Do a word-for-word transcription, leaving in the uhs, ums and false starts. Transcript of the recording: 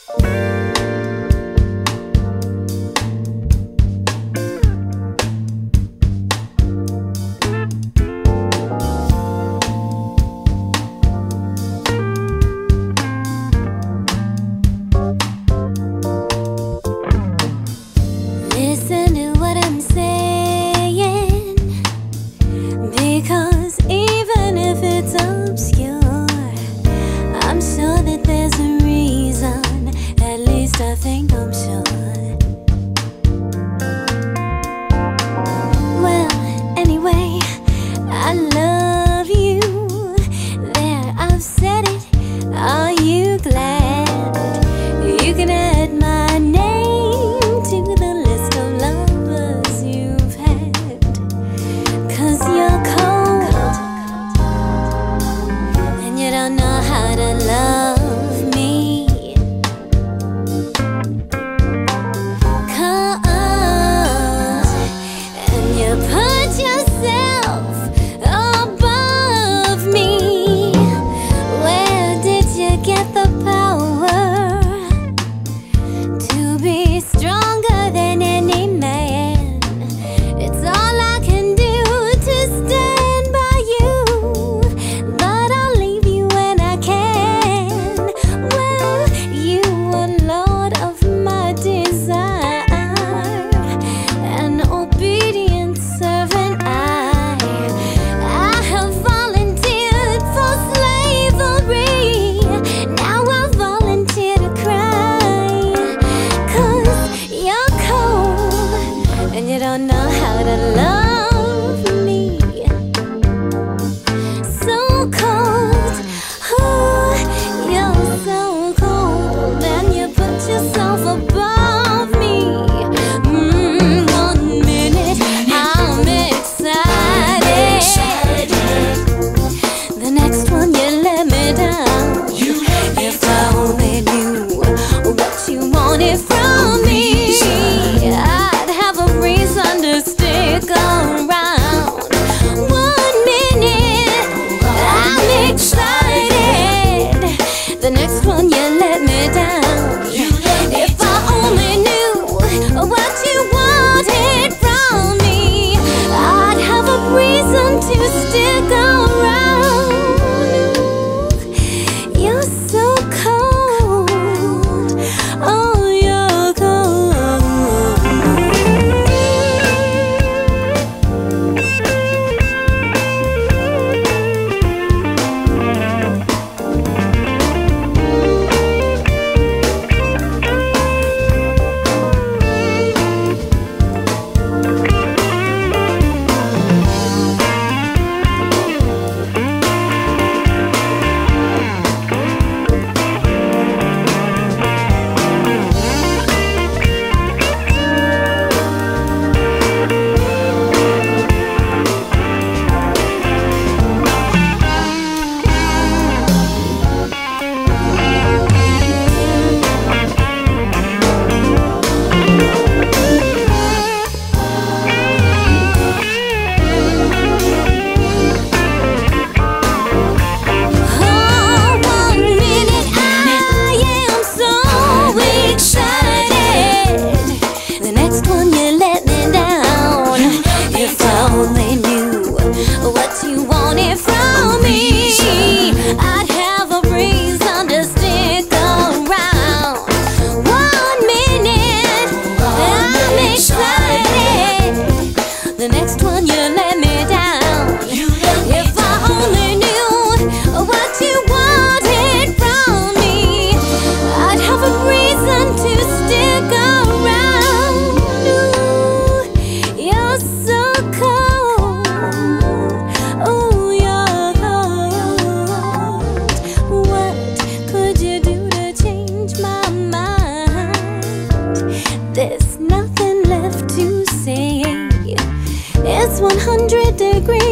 Listen to what I'm saying, because even if it's obscure, I'm sure that there's a reason. At least I think I'm sure. Well, anyway, I love you. There, I've said it. Are you glad? You can add my name to the list of lovers you've had. 'Cause you're cold, and you don't know how to love me. Cold, and you put yourself above me. Where did you get the power to be stronger than any man? It's all I can do to stand by you, but I'll leave you when I can. Well, you are Lord of my desire, an obedient servant I. I have volunteered for slavery. Now I volunteer to cry. 'Cause you're cold, and you don't know how to love me. So cold, oh, you're so cold, and you put yourself above me. Mm, one minute I'm excited, the next one you let me down. If I only knew what you wanted from me, I'd have a reason to stick around. One minute I'm excited, the next one you let me down. If I only knew what you wanted from me, I'd have a reason to stick around. You're so cold, oh, you're cold. There's nothing left to say. It's one hundred degrees